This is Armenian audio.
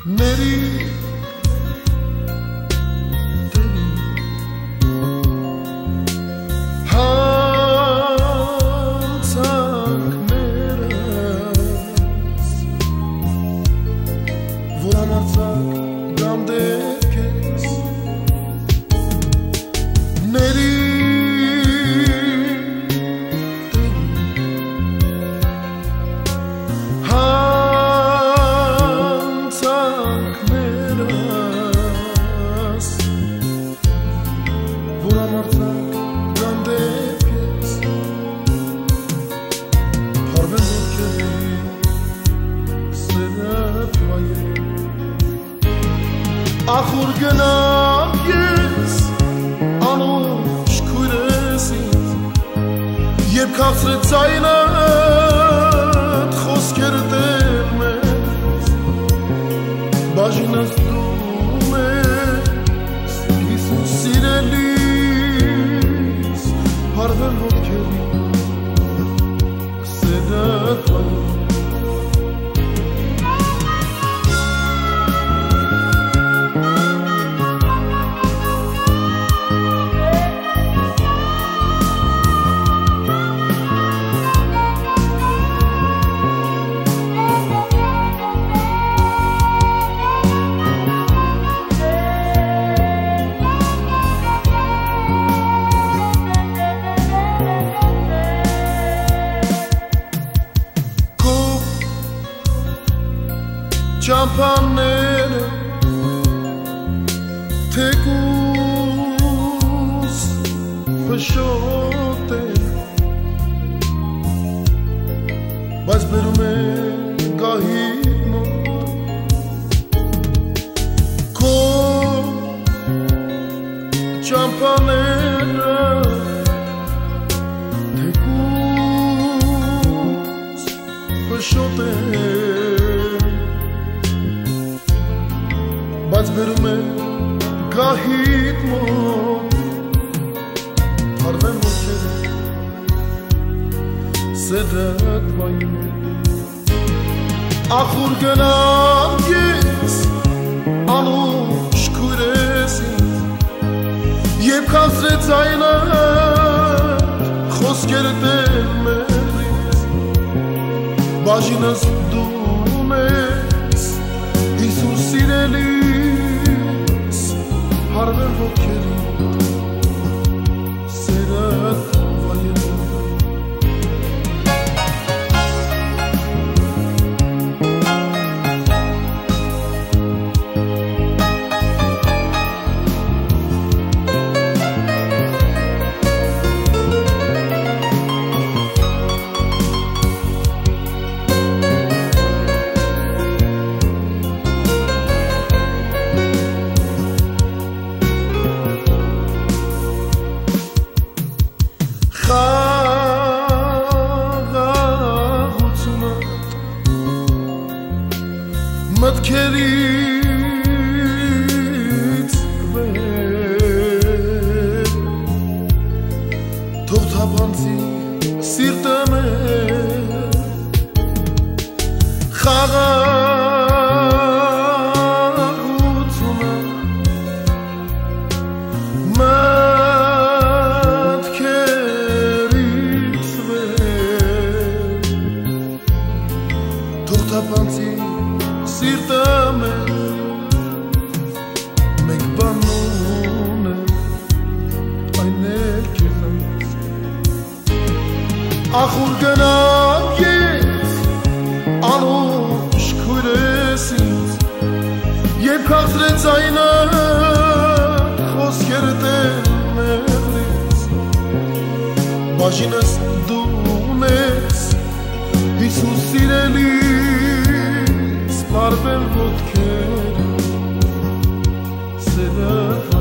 Ախուր գնամ ես անուշ քույրեսին Երբ քաղցրեց ձայնդ խոսքերը դեմ մեզ Բաժինս դում ես Հիսուս սիրելիս Հարվեմ ոտքերի սերդ վայր Ճամփաները թեկուզ փշոտ են բայց բերում են գահիտ մոտ քո ճամփաները թեկուզ փշոտ են Բայց բերում է գահիտ մոտ Հարվեմ ոտքերը սերդ վայր Ախուր գնամ ես անուշ քույրեսին Երբ քաղցրեց ձայնդ խոսքերը դեմ մեզ Բաժինս դում ես Հիսուս սիրելի Հարվեմ ոտքերի սերդ վայր Մտքերից վեր Թող թափանցի սիրտը մեր Խաղաղությունը Մտքերից վեր Թող թափանցի Սիրտը մեր Մենք բանուն Այն էլ կերնամս Ախուր գնամ ես Անուշ քույրեսից Երբ քաղցրեց ձայնդ Խոսքերը դեմ մեզ Բաժինս դում ես Հիսուս սիրելի Հարվեմ ոտքերը սերդ